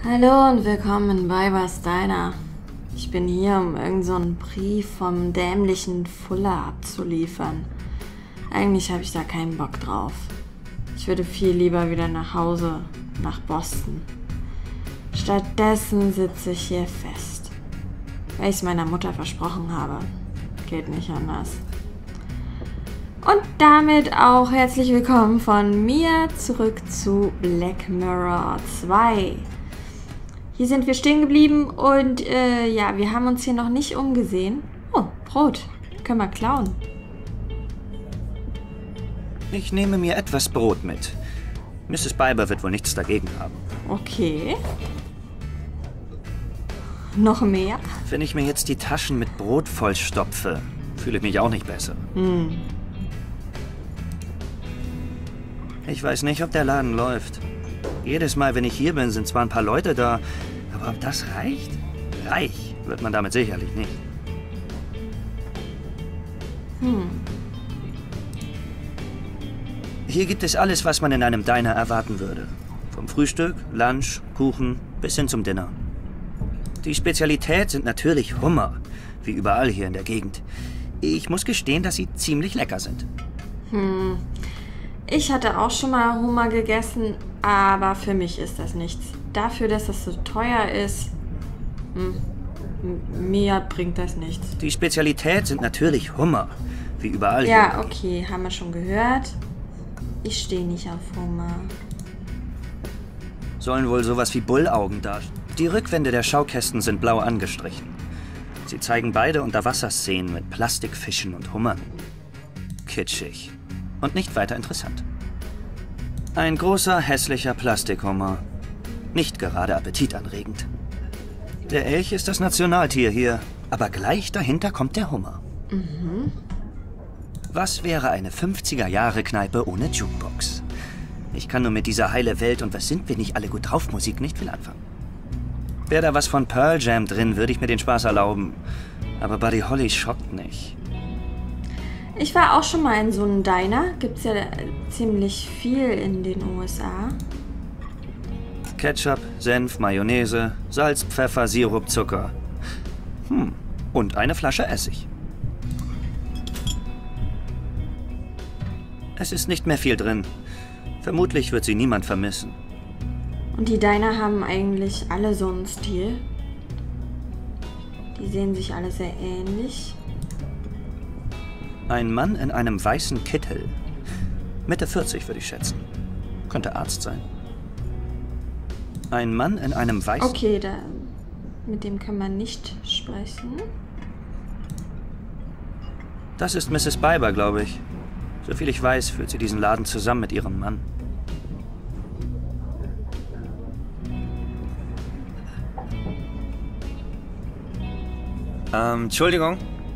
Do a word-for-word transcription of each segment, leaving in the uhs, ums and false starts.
Hallo und willkommen bei Was Deiner. Ich bin hier, um irgend so einen Brief vom dämlichen Fuller abzuliefern. Eigentlich habe ich da keinen Bock drauf. Ich würde viel lieber wieder nach Hause, nach Boston. Stattdessen sitze ich hier fest, weil ich es meiner Mutter versprochen habe. Geht nicht anders. Und damit auch herzlich willkommen von mir zurück zu Black Mirror zwei. Hier sind wir stehen geblieben und äh, ja, wir haben uns hier noch nicht umgesehen. Oh, Brot. Können wir klauen. Ich nehme mir etwas Brot mit. Misses Biber wird wohl nichts dagegen haben. Okay. Noch mehr? Wenn ich mir jetzt die Taschen mit Brot vollstopfe, fühle ich mich auch nicht besser. Hm. Ich weiß nicht, ob der Laden läuft. Jedes Mal, wenn ich hier bin, sind zwar ein paar Leute da, aber ob das reicht? Reich wird man damit sicherlich nicht. Hm. Hier gibt es alles, was man in einem Diner erwarten würde. Vom Frühstück, Lunch, Kuchen bis hin zum Dinner. Die Spezialität sind natürlich Hummer, wie überall hier in der Gegend. Ich muss gestehen, dass sie ziemlich lecker sind. Hm. Ich hatte auch schon mal Hummer gegessen, aber für mich ist das nichts. Dafür, dass das so teuer ist, hm, mir bringt das nichts. Die Spezialität sind natürlich Hummer, wie überall hier. Ja, okay, haben wir schon gehört. Ich stehe nicht auf Hummer. Sollen wohl sowas wie Bullaugen darstellen. Die Rückwände der Schaukästen sind blau angestrichen. Sie zeigen beide Unterwasserszenen mit Plastikfischen und Hummern. Kitschig. Und nicht weiter interessant. Ein großer, hässlicher Plastikhummer. Nicht gerade appetitanregend. Der Elch ist das Nationaltier hier, aber gleich dahinter kommt der Hummer. Mhm. Was wäre eine fünfziger-Jahre-Kneipe ohne Jukebox? Ich kann nur mit dieser heile Welt und was sind wir nicht alle gut drauf Musik nicht viel anfangen. Wäre da was von Pearl Jam drin, würde ich mir den Spaß erlauben. Aber Buddy Holly schockt nicht. Ich war auch schon mal in so einem Diner. Gibt's ja ziemlich viel in den U S A. Ketchup, Senf, Mayonnaise, Salz, Pfeffer, Sirup, Zucker. Hm, und eine Flasche Essig. Es ist nicht mehr viel drin. Vermutlich wird sie niemand vermissen. Und die Diner haben eigentlich alle so einen Stil. Die sehen sich alle sehr ähnlich. Ein Mann in einem weißen Kittel. Mitte vierzig würde ich schätzen. Könnte Arzt sein. Ein Mann in einem weißen... Okay, da, mit dem kann man nicht sprechen. Das ist Misses Biber, glaube ich. Soviel ich weiß, führt sie diesen Laden zusammen mit ihrem Mann. Ähm, Entschuldigung.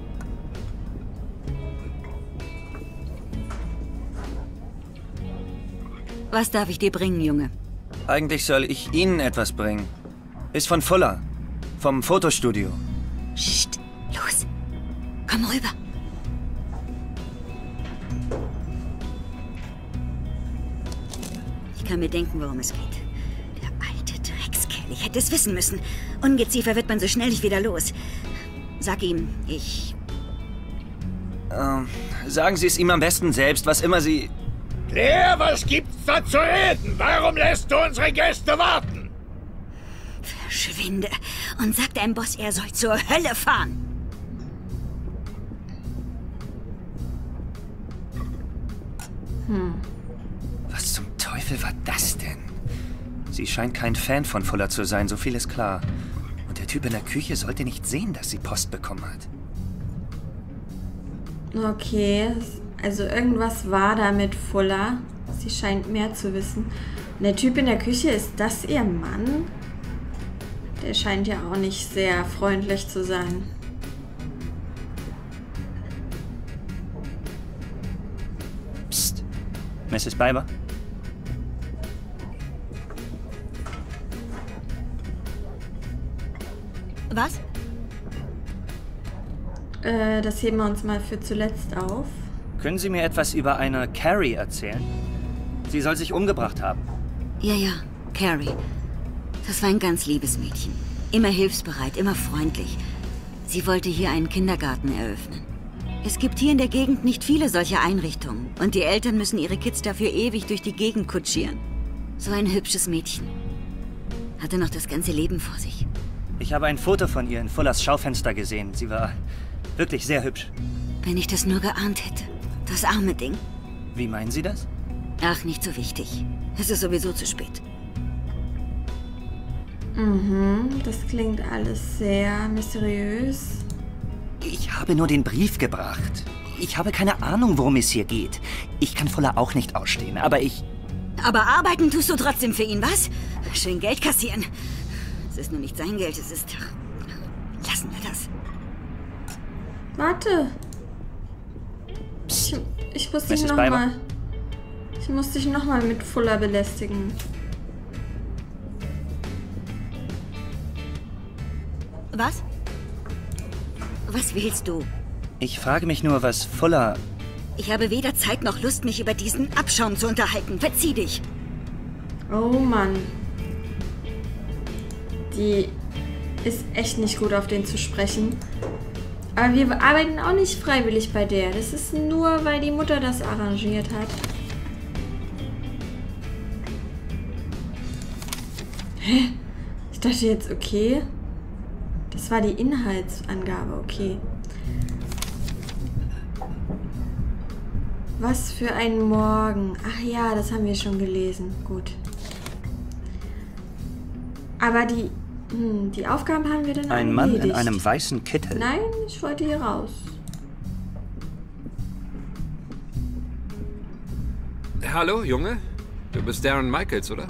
Was darf ich dir bringen, Junge? Eigentlich soll ich Ihnen etwas bringen. Ist von Fuller. Vom Fotostudio. Psst, los. Komm rüber. Ich kann mir denken, worum es geht. Der alte Dreckskerl. Ich hätte es wissen müssen. Ungeziefer wird man so schnell nicht wieder los. Sag ihm, ich... Ähm, sagen Sie es ihm am besten selbst, was immer Sie... Claire, was gibt's da zu reden? Warum lässt du unsere Gäste warten? Verschwinde und sag deinem Boss, er soll zur Hölle fahren. Hm. Was zum Teufel war das denn? Sie scheint kein Fan von Fuller zu sein, so viel ist klar. Und der Typ in der Küche sollte nicht sehen, dass sie Post bekommen hat. Okay, also irgendwas war da mit Fuller. Sie scheint mehr zu wissen. Und der Typ in der Küche, ist das ihr Mann? Der scheint ja auch nicht sehr freundlich zu sein. Psst. Misses Biber? Was? Äh, das heben wir uns mal für zuletzt auf. Können Sie mir etwas über eine Carrie erzählen? Sie soll sich umgebracht haben. Ja, ja, Carrie. Das war ein ganz liebes Mädchen. Immer hilfsbereit, immer freundlich. Sie wollte hier einen Kindergarten eröffnen. Es gibt hier in der Gegend nicht viele solche Einrichtungen. Und die Eltern müssen ihre Kids dafür ewig durch die Gegend kutschieren. So ein hübsches Mädchen. Hatte noch das ganze Leben vor sich. Ich habe ein Foto von ihr in Fullers Schaufenster gesehen. Sie war wirklich sehr hübsch. Wenn ich das nur geahnt hätte. Das arme Ding. Wie meinen Sie das? Ach, nicht so wichtig. Es ist sowieso zu spät. Mhm, das klingt alles sehr mysteriös. Ich habe nur den Brief gebracht. Ich habe keine Ahnung, worum es hier geht. Ich kann Fuller auch nicht ausstehen, aber ich... Aber arbeiten tust du trotzdem für ihn, was? Schön Geld kassieren. Es ist nur nicht sein Geld, es ist... Lassen wir das. Warte. Ich, ich muss dich Misses nochmal... Ich muss dich nochmal mit Fuller belästigen. Was? Was willst du? Ich frage mich nur, was Fuller... Ich habe weder Zeit noch Lust, mich über diesen Abschaum zu unterhalten. Verzieh dich. Oh Mann. Die ist echt nicht gut, auf den zu sprechen. Aber wir arbeiten auch nicht freiwillig bei der. Das ist nur, weil die Mutter das arrangiert hat. Hä? Ich dachte jetzt, okay. Das war die Inhaltsangabe, okay. Was für ein Morgen. Ach ja, das haben wir schon gelesen. Gut. Aber die, hm, die Aufgaben haben wir dann Ein Mann in einem weißen Kittel. Nein, ich wollte hier raus. Hallo, Junge? Du bist Darren Michaels, oder?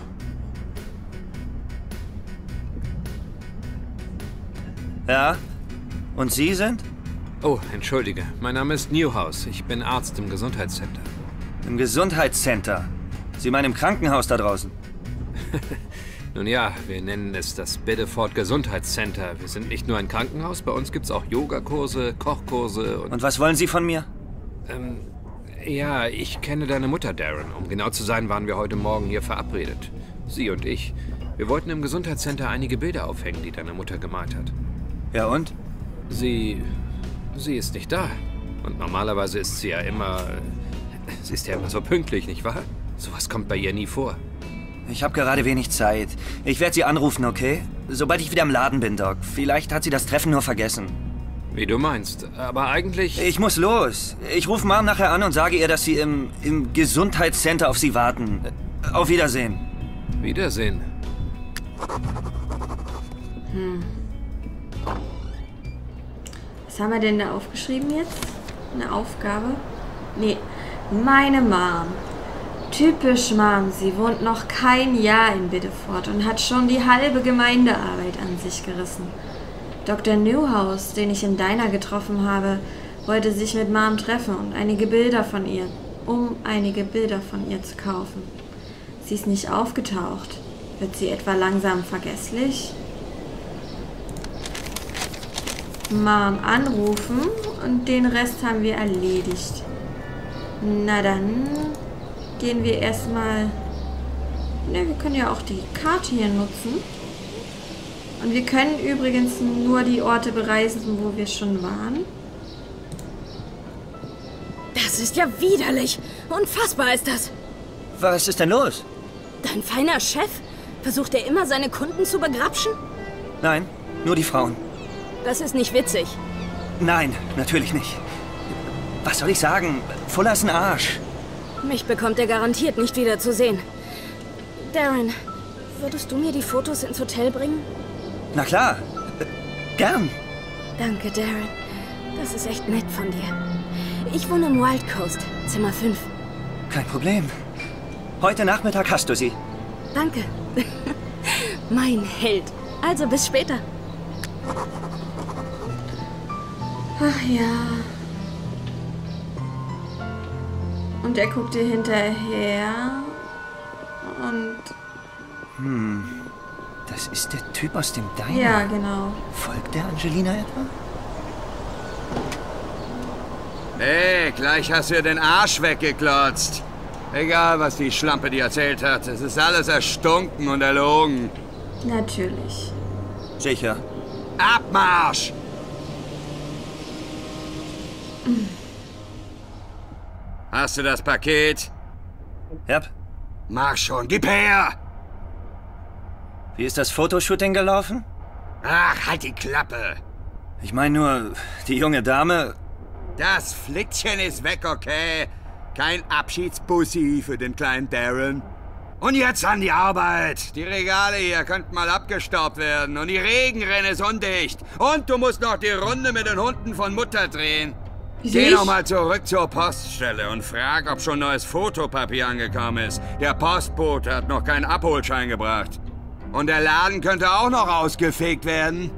Ja? Und Sie sind? Oh, entschuldige. Mein Name ist Newhouse. Ich bin Arzt im Gesundheitscenter. Im Gesundheitscenter? Sie meinen im Krankenhaus da draußen? Nun ja, wir nennen es das Biddeford Gesundheitscenter. Wir sind nicht nur ein Krankenhaus, bei uns gibt's auch Yogakurse, Kochkurse und... Und was wollen Sie von mir? Ähm, ja, ich kenne deine Mutter, Darren. Um genau zu sein, waren wir heute Morgen hier verabredet. Sie und ich. Wir wollten im Gesundheitscenter einige Bilder aufhängen, die deine Mutter gemalt hat. Ja und? Sie... sie ist nicht da. Und normalerweise ist sie ja immer... Sie ist ja immer so pünktlich, nicht wahr? Sowas kommt bei ihr nie vor. Ich habe gerade wenig Zeit. Ich werde Sie anrufen, okay? Sobald ich wieder im Laden bin, Doc. Vielleicht hat sie das Treffen nur vergessen. Wie du meinst. Aber eigentlich... Ich muss los. Ich rufe Mom nachher an und sage ihr, dass Sie im, im Gesundheitscenter auf Sie warten. Auf Wiedersehen. Wiedersehen. Hm. Was haben wir denn da aufgeschrieben jetzt? Eine Aufgabe? Nee, meine Mom. Typisch Mom, sie wohnt noch kein Jahr in Biddeford und hat schon die halbe Gemeindearbeit an sich gerissen. Doktor Newhouse, den ich im Diner getroffen habe, wollte sich mit Mom treffen und einige Bilder von ihr, um einige Bilder von ihr zu kaufen. Sie ist nicht aufgetaucht. Wird sie etwa langsam vergesslich? Mom anrufen und den Rest haben wir erledigt. Na dann gehen wir erstmal... Ne, wir können ja auch die Karte hier nutzen. Und wir können übrigens nur die Orte bereisen, wo wir schon waren. Das ist ja widerlich. Unfassbar ist das. Was ist denn los? Dein feiner Chef? Versucht er immer, seine Kunden zu begrapschen? Nein, nur die Frauen. Das ist nicht witzig. Nein, natürlich nicht. Was soll ich sagen? Fuller ist ein Arsch. Mich bekommt er garantiert nicht wieder zu sehen. Darren, würdest du mir die Fotos ins Hotel bringen? Na klar. Gern. Danke, Darren. Das ist echt nett von dir. Ich wohne im Wild Coast, Zimmer fünf. Kein Problem. Heute Nachmittag hast du sie. Danke. Mein Held. Also bis später. Ach ja. Und er guckt dir hinterher. Und... Hm. Das ist der Typ aus dem Diner. Ja, genau. Folgt der Angelina etwa? Hey, gleich hast du dir den Arsch weggeklotzt. Egal, was die Schlampe dir erzählt hat. Es ist alles erstunken und erlogen. Natürlich. Sicher. Abmarsch! Hast du das Paket? Yep. Mach schon, gib her! Wie ist das Fotoshooting gelaufen? Ach, halt die Klappe! Ich meine nur, die junge Dame... Das Flittchen ist weg, okay? Kein Abschiedsbussi für den kleinen Darren. Und jetzt an die Arbeit. Die Regale hier könnten mal abgestaubt werden. Und die Regenrinne ist undicht. Und du musst noch die Runde mit den Hunden von Mutter drehen. Wieso Geh ich? noch mal zurück zur Poststelle und frag, ob schon neues Fotopapier angekommen ist. Der Postbote hat noch keinen Abholschein gebracht. Und der Laden könnte auch noch ausgefegt werden.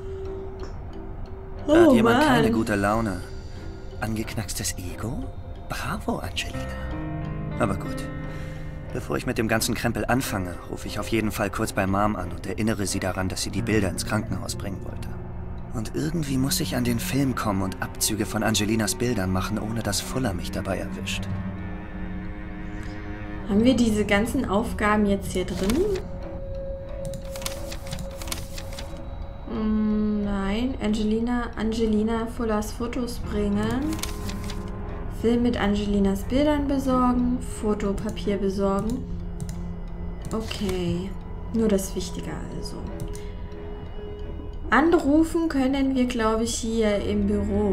Da hat Oh jemand keine Mann. gute Laune. Angeknackstes Ego? Bravo, Angelina. Aber gut. Bevor ich mit dem ganzen Krempel anfange, rufe ich auf jeden Fall kurz bei Mom an und erinnere sie daran, dass sie die Bilder ins Krankenhaus bringen wollte. Und irgendwie muss ich an den Film kommen und Abzüge von Angelinas Bildern machen, ohne dass Fuller mich dabei erwischt. Haben wir diese ganzen Aufgaben jetzt hier drin? Hm, nein. Angelina, Angelina Fullers Fotos bringen. Film mit Angelinas Bildern besorgen. Fotopapier besorgen. Okay. Nur das Wichtige also. Anrufen können wir, glaube ich, hier im Büro.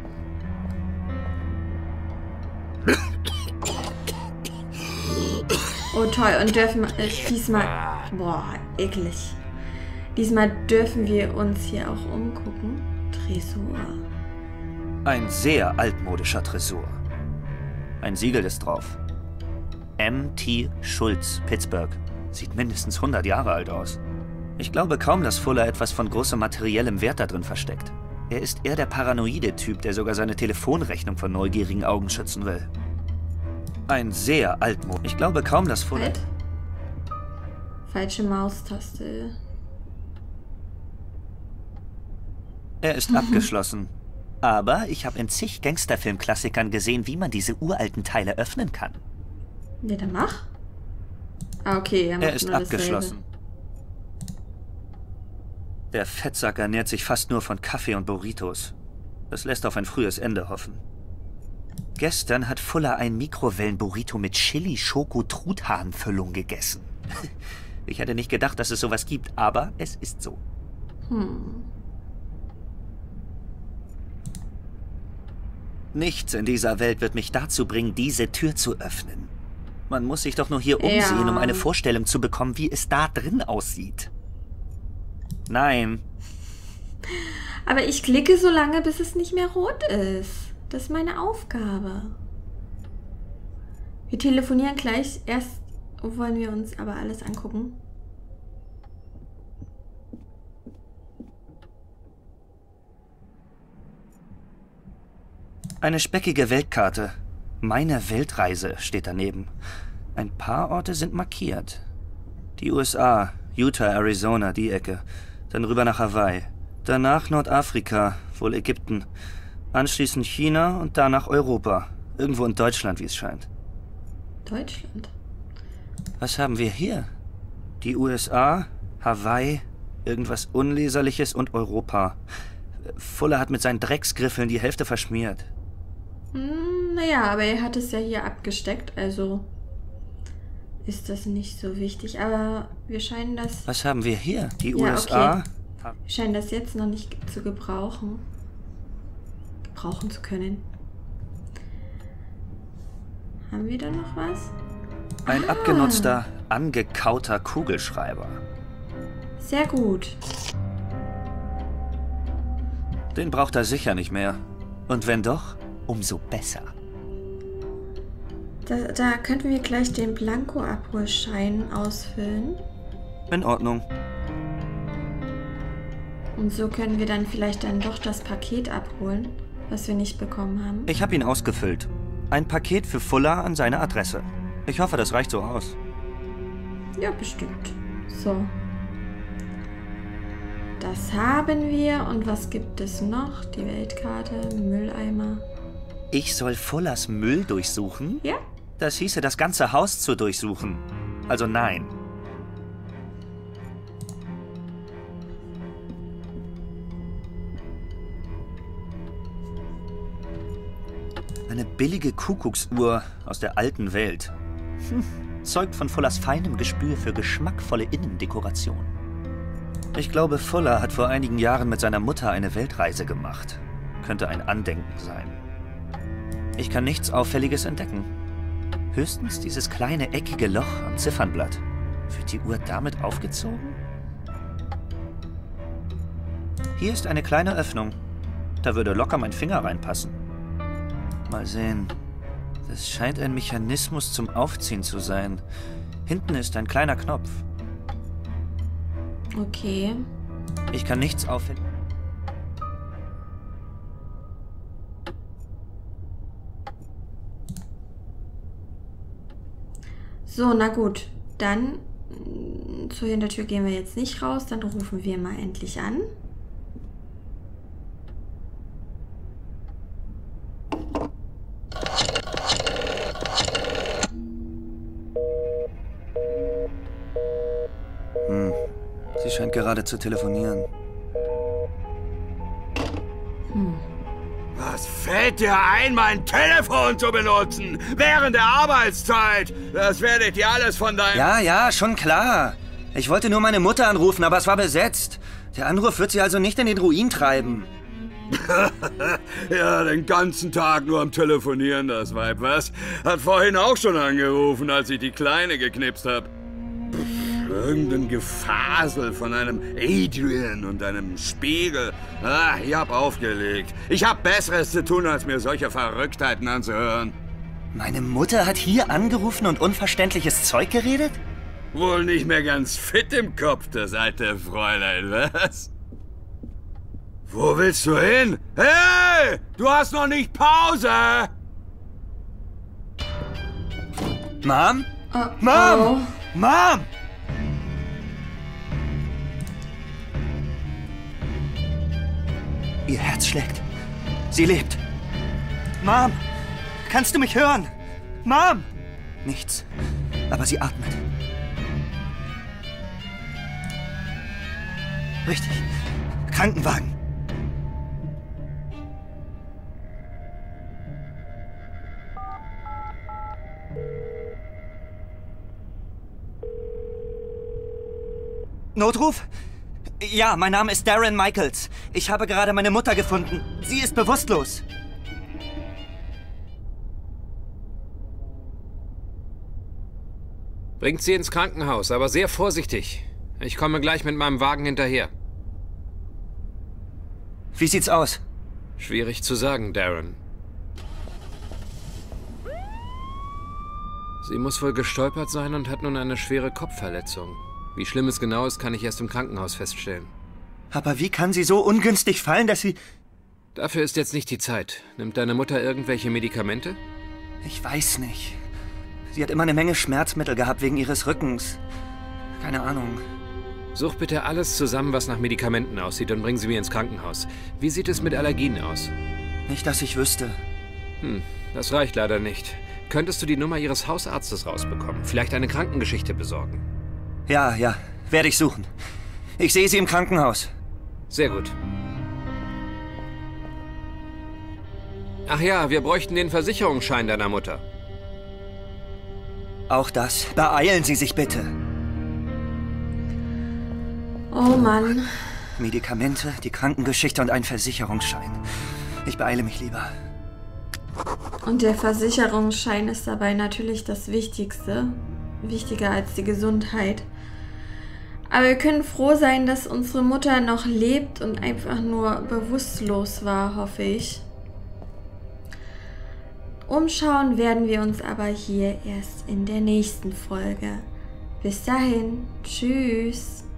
Oh toll, und dürfen äh, diesmal... Boah, eklig. Diesmal dürfen wir uns hier auch umgucken. Tresor. Ein sehr altmodischer Tresor. Ein Siegel ist drauf. M T Schulz, Pittsburgh. Sieht mindestens hundert Jahre alt aus. Ich glaube kaum, dass Fuller etwas von großem materiellem Wert da drin versteckt. Er ist eher der paranoide Typ, der sogar seine Telefonrechnung von neugierigen Augen schützen will. Ein sehr altmod. Ich glaube kaum, dass Fuller... Halt. Falsche Maustaste. Er ist abgeschlossen. Aber ich habe in zig Gangsterfilm-Klassikern gesehen, wie man diese uralten Teile öffnen kann. Ja, dann mach. Ah, okay, er macht Er ist nur abgeschlossen. dasselbe. Der Fettsack ernährt sich fast nur von Kaffee und Burritos. Das lässt auf ein frühes Ende hoffen. Gestern hat Fuller ein Mikrowellen-Burrito mit Chili-Schoko-Truthahnfüllung gegessen. Ich hätte nicht gedacht, dass es sowas gibt, aber es ist so. Hm. Nichts in dieser Welt wird mich dazu bringen, diese Tür zu öffnen. Man muss sich doch nur hier Ja. umsehen, um eine Vorstellung zu bekommen, wie es da drin aussieht. Nein. Aber ich klicke so lange, bis es nicht mehr rot ist. Das ist meine Aufgabe. Wir telefonieren gleich. Erst wollen wir uns aber alles angucken. Eine speckige Weltkarte. Meine Weltreise steht daneben. Ein paar Orte sind markiert. Die U S A, Utah, Arizona, die Ecke. Dann rüber nach Hawaii. Danach Nordafrika, wohl Ägypten. Anschließend China und danach Europa. Irgendwo in Deutschland, wie es scheint. Deutschland. Was haben wir hier? Die U S A, Hawaii, irgendwas Unleserliches und Europa. Fuller hat mit seinen Drecksgriffeln die Hälfte verschmiert. Hm, naja, aber er hat es ja hier abgesteckt, also ist das nicht so wichtig. Aber wir scheinen das... Was haben wir hier? Die Ja, U S A? okay. Wir scheinen das jetzt noch nicht zu gebrauchen. Gebrauchen zu können. Haben wir da noch was? Ein Ah. abgenutzter, angekauter Kugelschreiber. Sehr gut. Den braucht er sicher nicht mehr. Und wenn doch, umso besser. Da, da könnten wir gleich den Blanko-Abholschein ausfüllen. In Ordnung. Und so können wir dann vielleicht dann doch das Paket abholen, was wir nicht bekommen haben. Ich habe ihn ausgefüllt. Ein Paket für Fuller an seine Adresse. Ich hoffe, das reicht so aus. Ja, bestimmt. So. Das haben wir. Und was gibt es noch? Die Weltkarte, Mülleimer. Ich soll Fullers Müll durchsuchen? Ja. Das hieße, das ganze Haus zu durchsuchen. Also nein. Eine billige Kuckucksuhr aus der alten Welt. Hm. Zeugt von Fullers feinem Gespür für geschmackvolle Innendekoration. Ich glaube, Fuller hat vor einigen Jahren mit seiner Mutter eine Weltreise gemacht. Könnte ein Andenken sein. Ich kann nichts Auffälliges entdecken. Höchstens dieses kleine eckige Loch am Ziffernblatt. Wird die Uhr damit aufgezogen? Hier ist eine kleine Öffnung. Da würde locker mein Finger reinpassen. Mal sehen. Das scheint ein Mechanismus zum Aufziehen zu sein. Hinten ist ein kleiner Knopf. Okay. Ich kann nichts auffällig. So, na gut. Dann zur Hintertür gehen wir jetzt nicht raus. Dann rufen wir mal endlich an. Hm. Sie scheint gerade zu telefonieren. Hm. Was fällt dir ein, mein Telefon zu benutzen? Während der Arbeitszeit? Das werdet ihr alles von deinem... Ja, ja, schon klar. Ich wollte nur meine Mutter anrufen, aber es war besetzt. Der Anruf wird sie also nicht in den Ruin treiben. Ja, den ganzen Tag nur am Telefonieren, das Weib, was? Hat vorhin auch schon angerufen, als ich die Kleine geknipst habe. Irgendein Gefasel von einem Adrian und einem Spiegel. Ah, ich hab aufgelegt. Ich hab Besseres zu tun, als mir solche Verrücktheiten anzuhören. Meine Mutter hat hier angerufen und unverständliches Zeug geredet? Wohl nicht mehr ganz fit im Kopf, das alte Fräulein, was? Wo willst du hin? Hey! Du hast noch nicht Pause! Mom? Oh, Mom! oh. Mom! Ihr Herz schlägt. Sie lebt. Mom! Kannst du mich hören? Mom! Nichts. Aber sie atmet. Richtig. Krankenwagen. Notruf? Ja, mein Name ist Darren Michaels. Ich habe gerade meine Mutter gefunden. Sie ist bewusstlos. Bringt sie ins Krankenhaus, aber sehr vorsichtig. Ich komme gleich mit meinem Wagen hinterher. Wie sieht's aus? Schwierig zu sagen, Darren. Sie muss wohl gestolpert sein und hat nun eine schwere Kopfverletzung. Wie schlimm es genau ist, kann ich erst im Krankenhaus feststellen. Aber wie kann sie so ungünstig fallen, dass sie... Dafür ist jetzt nicht die Zeit. Nimmt deine Mutter irgendwelche Medikamente? Ich weiß nicht. Sie hat immer eine Menge Schmerzmittel gehabt wegen ihres Rückens. Keine Ahnung. Such bitte alles zusammen, was nach Medikamenten aussieht, und bring sie mir ins Krankenhaus. Wie sieht es mit Allergien aus? Nicht, dass ich wüsste. Hm, das reicht leider nicht. Könntest du die Nummer ihres Hausarztes rausbekommen? Vielleicht eine Krankengeschichte besorgen? Ja, ja. Werde ich suchen. Ich sehe sie im Krankenhaus. Sehr gut. Ach ja, wir bräuchten den Versicherungsschein deiner Mutter. Auch das. Beeilen Sie sich bitte. Oh Mann. Medikamente, die Krankengeschichte und ein Versicherungsschein. Ich beeile mich lieber. Und der Versicherungsschein ist dabei natürlich das Wichtigste. Wichtiger als die Gesundheit. Aber wir können froh sein, dass unsere Mutter noch lebt und einfach nur bewusstlos war, hoffe ich. Umschauen werden wir uns aber hier erst in der nächsten Folge. Bis dahin, tschüss.